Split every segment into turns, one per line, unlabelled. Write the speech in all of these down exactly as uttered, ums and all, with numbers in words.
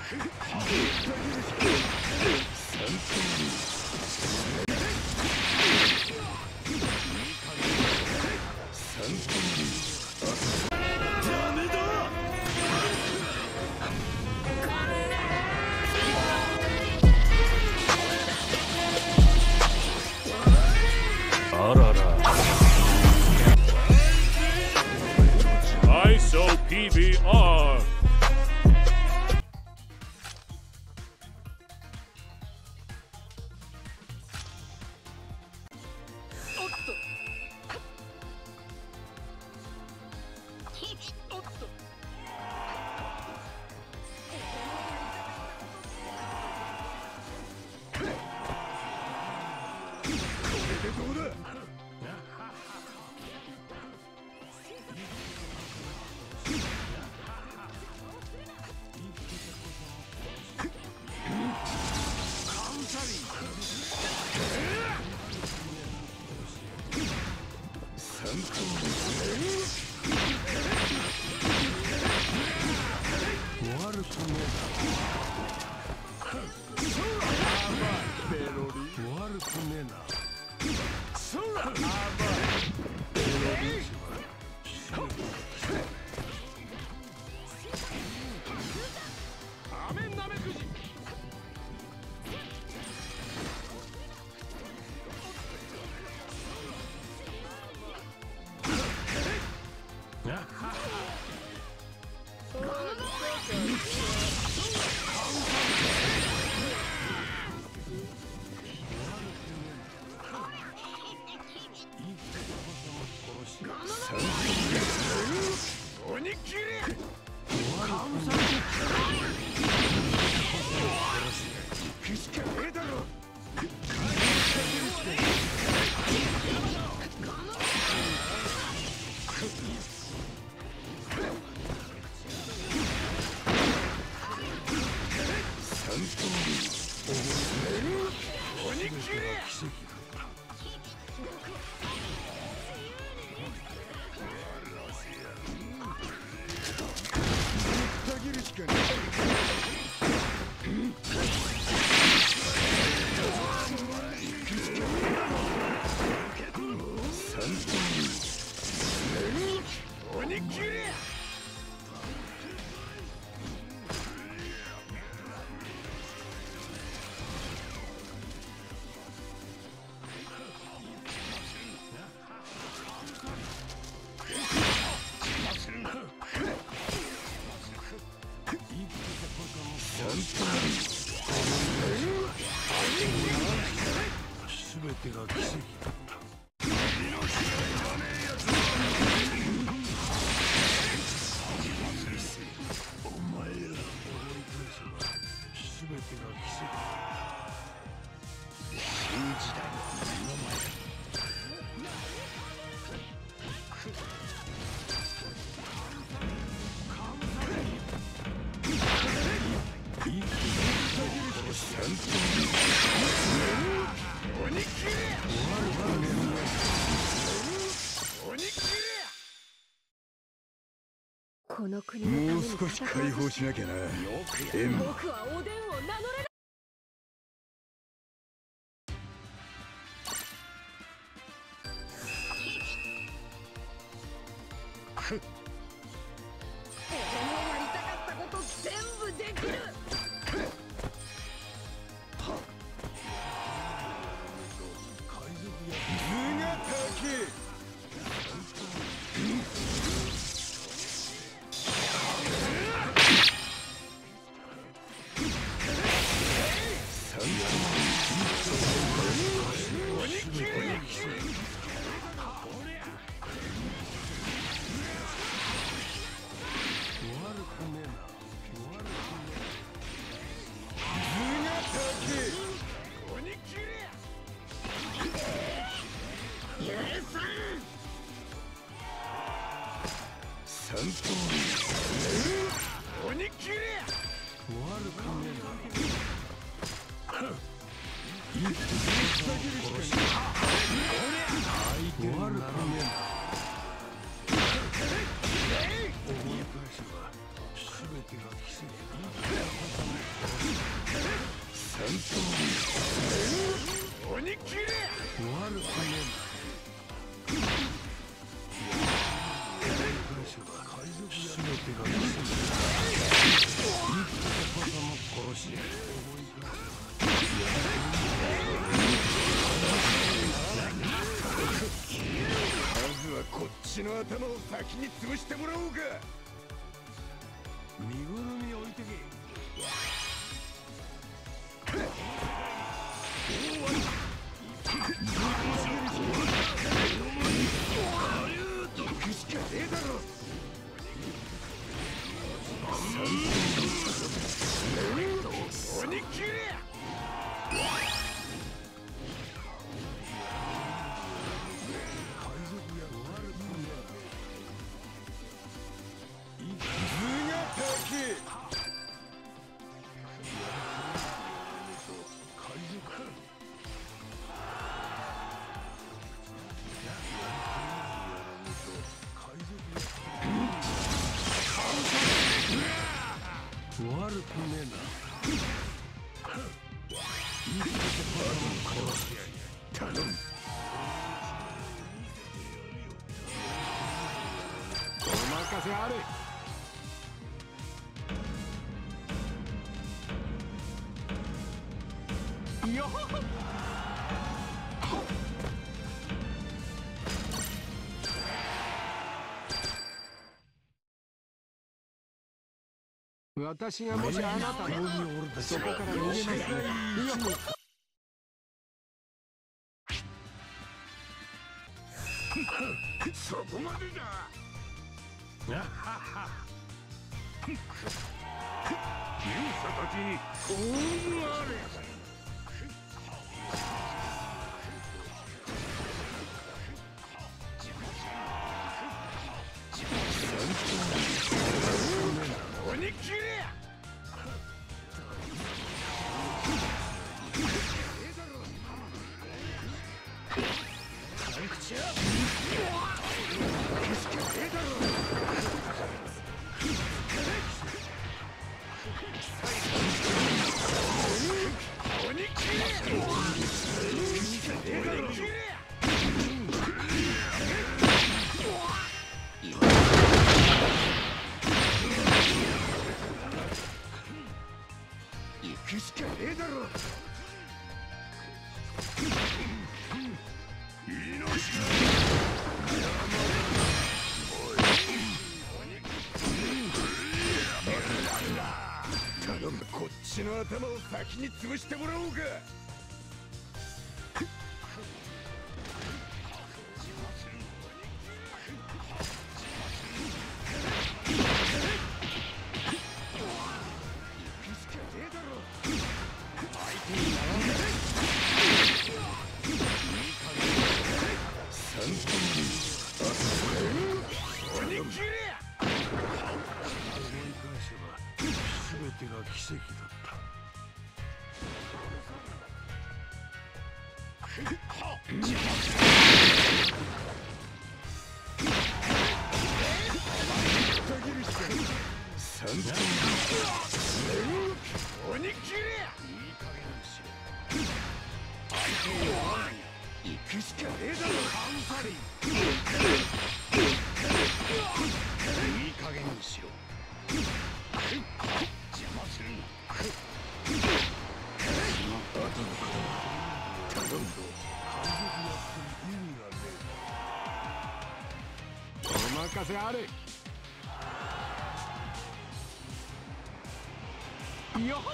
あらら。アイエスオー ピービーアール。
もう少し解放しなきゃな。エンマ。
僕はおでんを名乗れない。俺のやりたかったこと全部できる。
図が高い。
全てが奇跡。
ずはこっちの頭を先に潰してもらおうか。
身ぐるみ置いてけ。
行くしかねえだろ。鬼切れ。
悪くねえな。
頼む。お任せあれ。よっ。私がもしあなたのそこから逃げますね。そこまでだ。勇者たちに幸運あれ。鬼切れ。行くしかねえだろ。頼む、こっちの頭を先に潰してもらおうか。
全てが奇跡だった。
鬼切れ。行くしかねえだろ。いい加減にしろ。邪魔するな。後のことは頼むぞ。お任せあれ。よっ。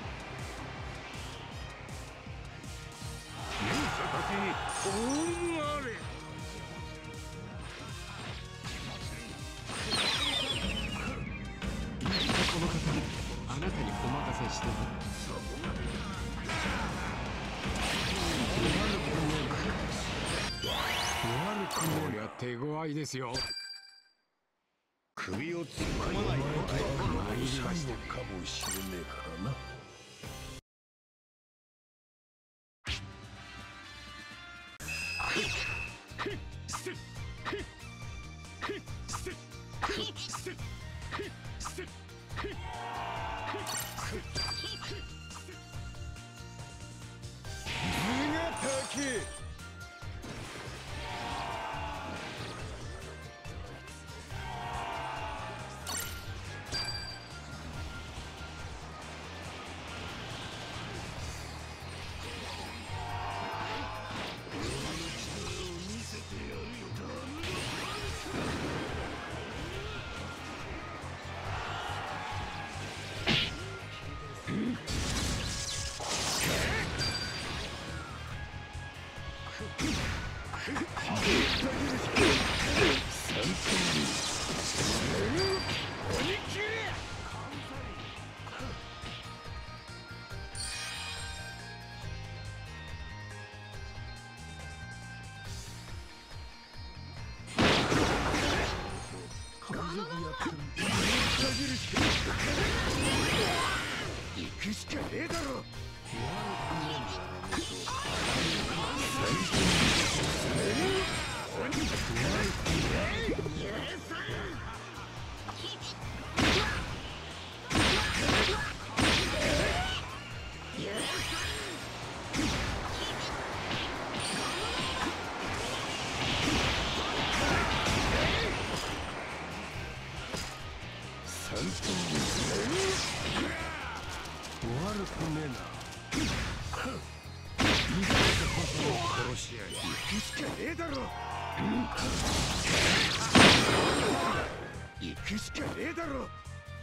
勇者たちに幸運あれ。この方、あなたにお任せしても。悪くもりゃ手強いですよ。首を突っ込まないと参りましたね。
かもしれねえからな。
行くしかねえだろ。
悪くねえな。殺し合い。
行くしかねえだろ。行くしかねえだろ。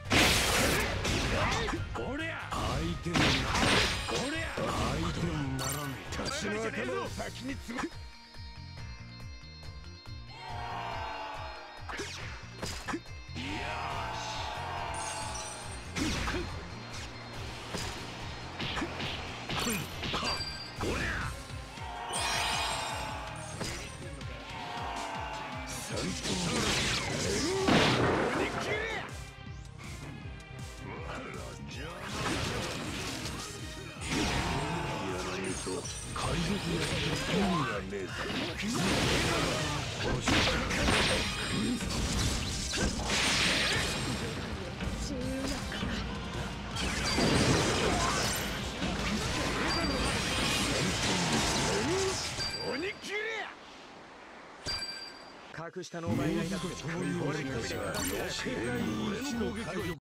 こりゃ
相手に
こりゃ
相手にならねえ。
私の頭を先につむ。
海賊やって意味がねえぞ。殺し
隠したのお前がいなくて
そういう俺たちは世界一の海賊。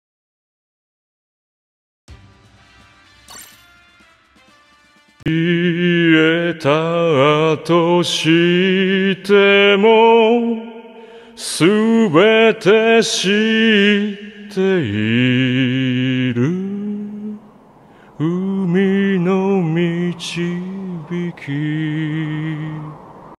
消えたとしてもすべて知っている海の導き